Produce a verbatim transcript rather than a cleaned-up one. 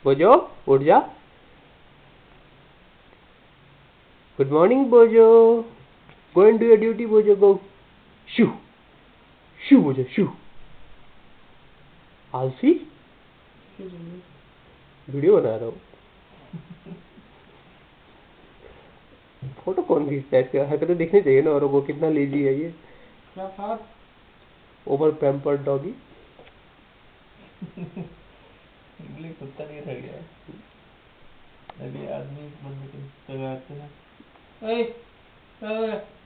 बोजो उठ जा। Good morning Bojo. Go and do your duty Bojo, go. शू शू बोजो शू। आलसी वीडियो बना रहा हूँ। फोटो कौन खींचता है? इसके हरकतें देखनी चाहिए ना औरों को, कितना लेजी है ये। Over pampered doggy. इंग्लिश कुत्ता नहीं रह गया अभी आदमी बंद करते हैं।